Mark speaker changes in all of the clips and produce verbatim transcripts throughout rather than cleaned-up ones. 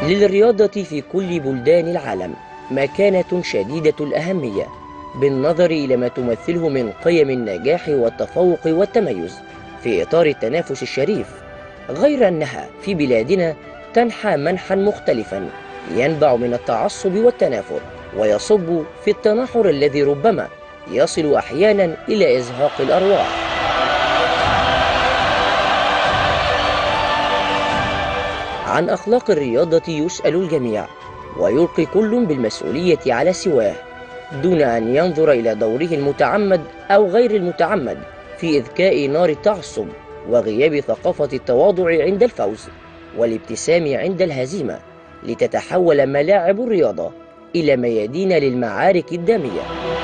Speaker 1: للرياضة في كل بلدان العالم مكانة شديدة الأهمية بالنظر إلى ما تمثله من قيم النجاح والتفوق والتميز في إطار التنافس الشريف، غير أنها في بلادنا تنحى منحا مختلفا ينبع من التعصب والتنافر ويصب في التناحر الذي ربما يصل أحيانا إلى إزهاق الأرواح. عن أخلاق الرياضة يسأل الجميع، ويلقي كل بالمسؤولية على سواه دون أن ينظر إلى دوره المتعمد أو غير المتعمد في إذكاء نار التعصب وغياب ثقافة التواضع عند الفوز والابتسام عند الهزيمة، لتتحول ملاعب الرياضة إلى ميادين للمعارك الدامية.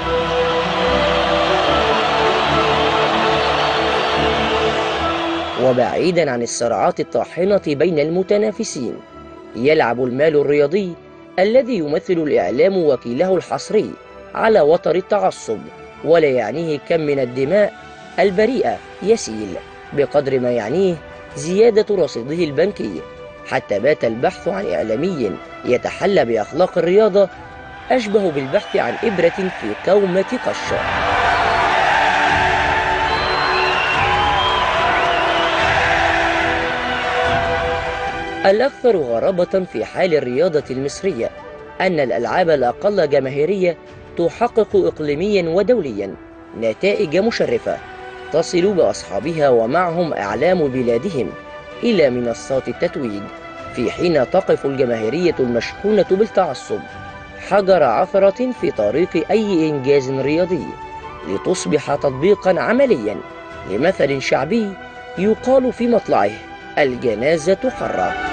Speaker 1: وبعيدا عن الصراعات الطاحنة بين المتنافسين، يلعب المال الرياضي الذي يمثل الإعلام وكيله الحصري على وتر التعصب، ولا يعنيه كم من الدماء البريئة يسيل بقدر ما يعنيه زيادة رصيده البنكي، حتى بات البحث عن إعلامي يتحلى بأخلاق الرياضة أشبه بالبحث عن إبرة في كومة قش. الأكثر غرابة في حال الرياضة المصرية أن الألعاب الأقل جماهيرية تحقق إقليميا ودوليا نتائج مشرفة تصل بأصحابها ومعهم أعلام بلادهم إلى منصات التتويج، في حين تقف الجماهيرية المشحونة بالتعصب حجر عثرة في طريق أي إنجاز رياضي، لتصبح تطبيقا عمليا لمثل شعبي يقال في مطلعه: الجنازة حرة.